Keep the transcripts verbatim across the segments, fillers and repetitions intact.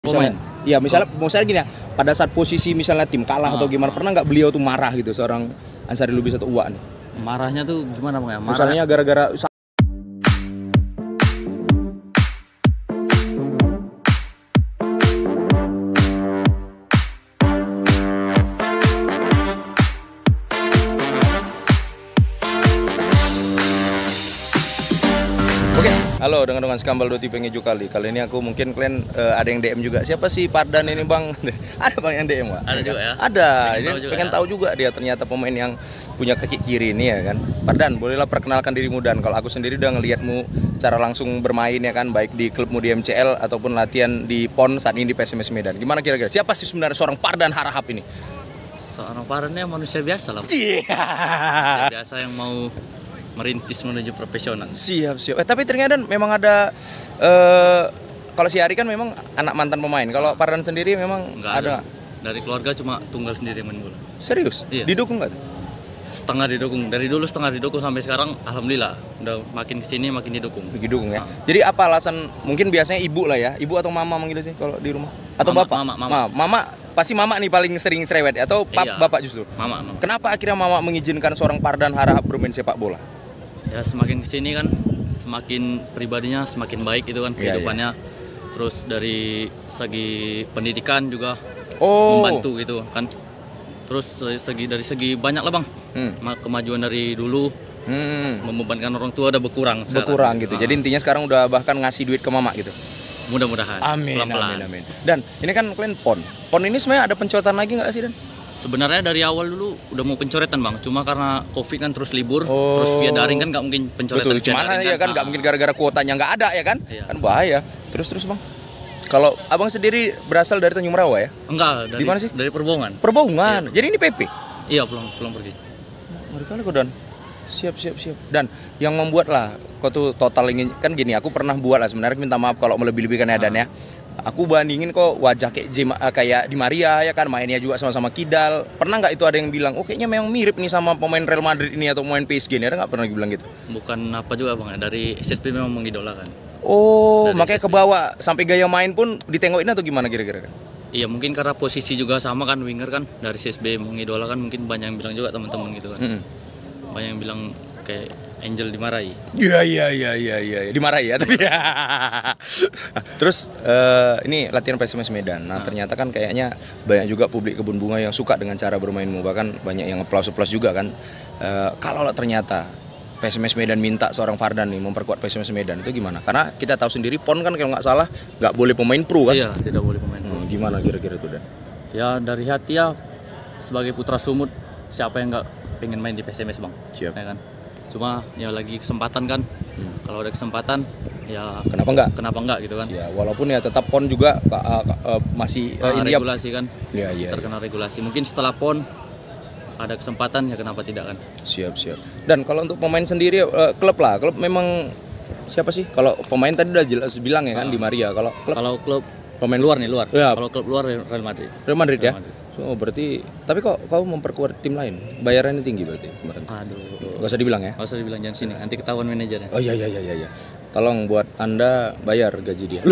Misalnya, ya misalnya, misalnya gini ya, pada saat posisi misalnya tim kalah ah, atau gimana, ah. pernah nggak beliau tuh marah gitu, seorang Ansari Lubis atau Uwa nih? Marahnya tuh gimana bang ya? Marah. Misalnya gara-gara halo, dengan-dengan Skambal dua tipe ngeju kali. Kali ini aku mungkin kalian uh, ada yang D M juga. Siapa sih Pardan ini bang? Ada bang yang D M Pak? Ada juga ya? Ada. Pengen, ini tahu, juga, pengen ya? tahu juga dia ternyata pemain yang punya kaki kiri ini ya kan. Pardan, bolehlah perkenalkan dirimu dan kalau aku sendiri udah ngelihatmu cara langsung bermain ya kan, baik di klubmu di M C L ataupun latihan di P O N saat ini di P S M S Medan. Gimana kira-kira? Siapa sih sebenarnya seorang Pardan Harahap ini? Seorang Pardannya manusia biasa lah. Cie. Manusia biasa yang mau merintis menuju profesional. Siap siap. Eh tapi ternyata memang ada uh, kalau si Ari kan memang anak mantan pemain. Kalau Pardan sendiri memang nggak ada. ada. Dari keluarga cuma tunggal sendiri main bola. Serius? Iya. Didukung nggak? Setengah didukung. Dari dulu setengah didukung sampai sekarang alhamdulillah udah makin kesini makin didukung. Didukung ya. Nah. Jadi apa alasan? Mungkin biasanya ibu lah ya. Ibu atau mama manggil sih kalau di rumah? Atau mama, bapak? Mama, mama. Mama. Mama. Pasti mama nih paling sering cerewet atau pap, iya. bapak justru? Mama, mama. Kenapa akhirnya mama mengizinkan seorang Pardan Harahap bermain sepak bola? Ya semakin kesini kan semakin pribadinya semakin baik itu kan kehidupannya. Ya, ya. Terus dari segi pendidikan juga oh. membantu gitu kan. Terus segi dari segi banyak lah bang hmm. kemajuan dari dulu hmm. membebankan orang tua udah berkurang. Berkurang sekarang. Gitu. Nah. Jadi intinya sekarang udah bahkan ngasih duit ke mama gitu. Mudah-mudahan. Amin, amin, amin. Dan ini kan kalian P O N. P O N ini sebenarnya ada pencoretan lagi nggak sih Dan? Sebenarnya dari awal dulu udah mau pencoretan bang, cuma karena Covid kan terus libur, oh. terus via daring kan nggak mungkin pencoretan. Betul, cuman ya kan nggak nah. mungkin gara-gara kuotanya nggak ada ya kan, iya. Kan bahaya. Terus terus bang, kalau abang sendiri berasal dari Tanjung Merawa ya? Enggak, dari mana sih? Dari Perbohongan. Perbohongan. Iya. Jadi ini P P? Iya, pulang pulang pergi. Mari kali kok Dan. Siap siap siap. Dan yang membuat lah, kau tuh total ingin kan gini. Aku pernah buat lah sebenarnya. Minta maaf kalau melebih-lebihkan ya Dan ya. Aku bandingin kok wajah kayak Jema, kayak Di Maria ya kan, mainnya juga sama-sama kidal. Pernah nggak itu ada yang bilang, oh kayaknya memang mirip nih sama pemain Real Madrid ini atau pemain P S G ini? Ada nggak pernah bilang gitu? Bukan apa juga bang, dari S S P memang mengidolakan. Oh, dari makanya S S P. Kebawa sampai gaya main pun ditengokin atau gimana kira-kira? Iya mungkin karena posisi juga sama kan, winger kan, dari S S B mengidolakan, mungkin banyak yang bilang juga teman-teman gitu kan. Hmm. Banyak yang bilang kayak Angel dimarahi. Iya iya iya iya iya dimarahi ya tadi. Terus uh, ini latihan P S M S Medan. Nah, nah, ternyata kan kayaknya banyak juga publik Kebun Bunga yang suka dengan cara bermainmu, bahkan banyak yang nge-plus juga kan. Uh, kalau ternyata P S M S Medan minta seorang Pardan nih memperkuat P S M S Medan, itu gimana? Karena kita tahu sendiri P O N kan kalau nggak salah nggak boleh pemain pro kan? Iya, tidak boleh pemain pro. Hmm, gimana kira-kira itu Dan? Ya dari hati ya, sebagai putra Sumut siapa yang nggak pengen main di P S M S bang? Siap. Ya kan? Cuma ya lagi kesempatan kan, hmm. kalau ada kesempatan ya kenapa enggak? Kenapa enggak gitu kan? Ya walaupun ya tetap P O N juga uh, uh, masih uh, nah, regulasi kan, ya, masih ya, terkena ya. regulasi. Mungkin setelah P O N ada kesempatan ya kenapa tidak kan? Siap siap. Dan kalau untuk pemain sendiri uh, klub lah, klub memang siapa sih? Kalau pemain tadi udah jelas bilang ya kan nah. Di Maria. Kalau klub, kalau klub pemain luar nih luar. Ya. Kalau klub luar Real Madrid. Real Madrid Real ya. Madrid. Oh berarti, tapi kok kau memperkuat tim lain, bayarannya tinggi berarti kemarin? Aduh, gak usah dibilang ya? Gak usah dibilang, jangan sini, nanti ketahuan manajernya. Oh iya iya iya iya. Tolong buat Anda bayar gaji dia.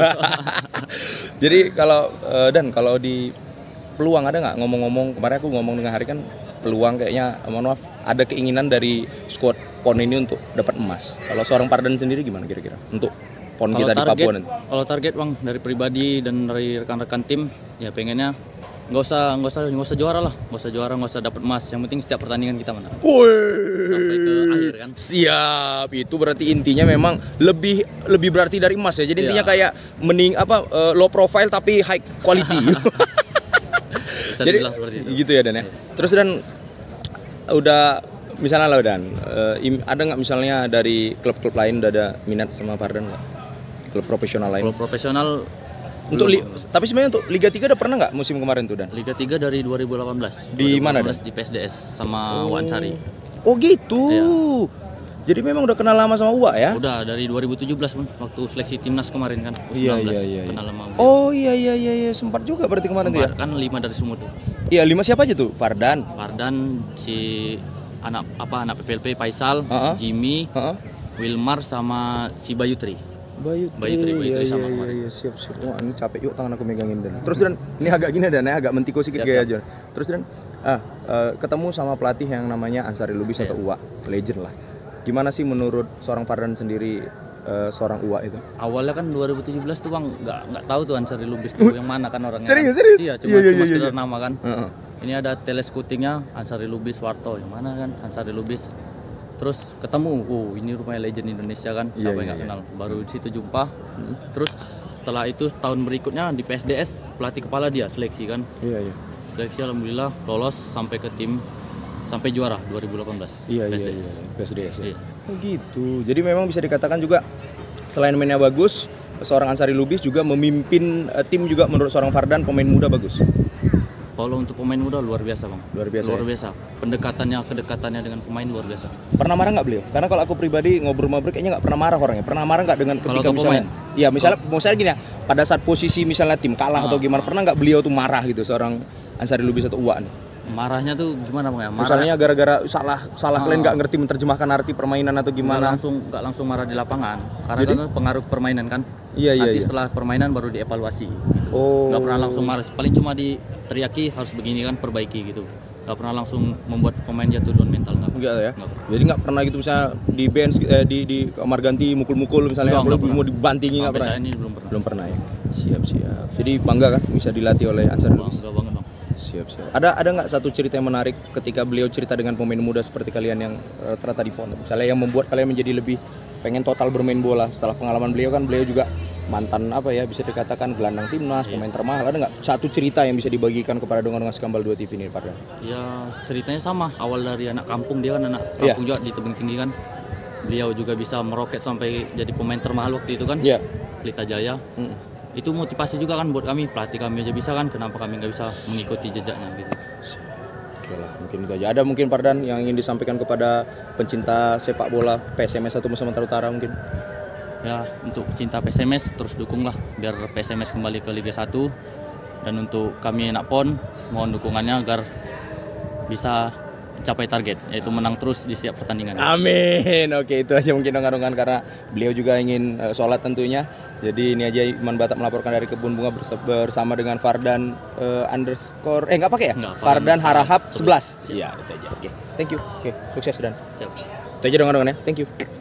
Jadi kalau uh, Dan kalau di peluang ada nggak, ngomong-ngomong kemarin aku ngomong dengan Hari kan, peluang kayaknya mohon maaf ada keinginan dari squad P O N ini untuk dapat emas. Kalau seorang Pardan sendiri gimana kira-kira untuk P O N kita target, di Papua nanti? Kalau target bang dari pribadi dan dari rekan-rekan tim ya pengennya nggak usah nggak usah nggak usah juara lah, nggak usah juara, nggak usah dapat emas, yang penting setiap pertandingan kita menang. Sampai ke akhir kan. Siap, itu berarti intinya memang lebih lebih berarti dari emas ya. Jadi intinya kayak mending apa uh, low profile tapi high quality. Jadi itu. Gitu ya Dan ya. Terus Dan udah misalnya lah Dan uh, ada nggak misalnya dari klub-klub lain udah ada minat sama Pardan nggak? Klub profesional lain? Klub profesional untuk li, tapi sebenarnya untuk Liga tiga udah pernah nggak musim kemarin tuh Dan? Liga tiga dari dua ribu delapan belas. Di mana Dan? Di P S D S sama oh. Wansari. Oh gitu. Iya. Jadi memang udah kenal lama sama Uwa ya? Udah dari dua ribu tujuh belas pun waktu seleksi timnas kemarin kan. Iya iya iya. Kenal lama. Oh iya iya iya iya sempat juga berarti kemarin sempat, tuh ya? Kan lima dari Sumut tuh. Iya lima siapa aja tuh? Pardan. Pardan si anak apa anak P P L P Faisal, uh-huh. Jimmy, uh-huh. Wilmar sama si Bayutri. Bayu Bayu Tri, Bayu Tri iya, sama iya, kemarin. iya, siap siap. Wah, ini capek yuk tangan aku megangin dan. Terus dan ini agak gini dan agak mentiko sedikit Siap, gaya siap. aja. Terus dan ah, eh, ketemu sama pelatih yang namanya Ansari Lubis atau Iya. Uwa, legend lah. Gimana sih menurut seorang Fardan sendiri eh, seorang Uwa itu? Awalnya kan dua ribu tujuh belas tuh bang nggak nggak tahu tuh Ansari Lubis tuh yang mana kan orangnya. Serius, kan. serius? Iya, cuma Iya, iya, cuma iya, sekedar iya. nama kan. Heeh. Ini ada teleskutingnya Ansari Lubis Warto yang mana kan Ansari Lubis. Terus ketemu, oh ini rumahnya legend Indonesia kan, Iya, siapa iya, yang nggak iya. kenal. Baru di situ jumpa. Terus setelah itu tahun berikutnya di P S D S pelatih kepala dia seleksi kan. Iya iya. Seleksi alhamdulillah lolos sampai ke tim sampai juara dua ribu delapan belas. Iya iya P S D iya. S. P S D S ya. Iya. Oh gitu. Jadi memang bisa dikatakan juga selain mainnya bagus, seorang Ansari Lubis juga memimpin eh, tim juga menurut seorang Fardan pemain muda bagus. Kalau untuk pemain muda luar biasa bang. Luar biasa, Luar ya? biasa. Pendekatannya kedekatannya dengan pemain luar biasa. Pernah marah nggak beliau? Karena kalau aku pribadi ngobrol-ngobrol kayaknya nggak pernah marah orangnya. Pernah marah nggak dengan Kalau ketika ke misalnya? pemain? Iya misalnya, misalnya gini ya. Pada saat posisi misalnya tim kalah atau gimana, pernah nggak beliau tuh marah gitu seorang Ansari Lubis atau Uwa nih? Marahnya tuh gimana bang ya? Marah. Misalnya gara-gara salah salah kalian nggak ngerti menerjemahkan arti permainan atau Nggak gimana? langsung nggak langsung marah di lapangan. Karena Jadi? kan pengaruh permainan kan. Iya iya Nanti iya. setelah permainan baru dievaluasi. Gitu. Oh. Nggak pernah langsung marah. Paling cuma diteriaki harus begini kan perbaiki gitu. Nggak pernah langsung membuat pemain jatuh down mental nggak. Enggak ya. Nggak. Jadi nggak pernah gitu misalnya di bench eh, di di kamar ganti mukul-mukul misalnya Nggak, kalau nggak mau dibantingi nggak Sampai pernah. saat ini belum pernah. Belum pernah ya. Siap siap. Jadi bangga kan bisa dilatih oleh Ansari Lubis. Bangga banget bang. Siap siap. Ada ada nggak satu cerita yang menarik ketika beliau cerita dengan pemain muda seperti kalian yang uh, ternyata di pondok, misalnya yang membuat kalian menjadi lebih pengen total bermain bola setelah pengalaman beliau kan beliau juga mantan apa ya bisa dikatakan gelandang timnas, pemain termahal. Ada nggak satu cerita yang bisa dibagikan kepada dongan-dongan Skambal dua T V ini, Fardan? Ya ceritanya sama. Awal dari anak kampung dia kan anak Iya. kampung juga di tebing tinggi kan. Beliau juga bisa meroket sampai jadi pemain termahal waktu itu kan. Iya. Pelita Jaya. Mm. Itu motivasi juga kan buat kami, pelatih kami aja bisa kan, kenapa kami nggak bisa mengikuti jejaknya gitu. Oke lah, mungkin itu aja. Ada mungkin Fardan yang ingin disampaikan kepada pencinta sepak bola P S M S atau Sumatera Utara mungkin? Ya untuk cinta P S M S terus dukunglah biar P S M S kembali ke Liga satu. Dan untuk kami anak P O N mohon dukungannya agar bisa capai target, yaitu menang terus di setiap pertandingan. Amin. Oke, itu aja mungkin dongan-dongan karena beliau juga ingin uh, sholat tentunya. Jadi ini aja Iman Batak melaporkan dari Kebun Bunga berse- bersama dengan Fardan uh, underscore eh nggak pakai ya? Nggak, Fardan Fardan Harahap sebelas. sebelas. Iya, itu aja. Oke. Thank you. Oke, sukses dan. Siap. Itu aja dongan-dongan ya. Thank you.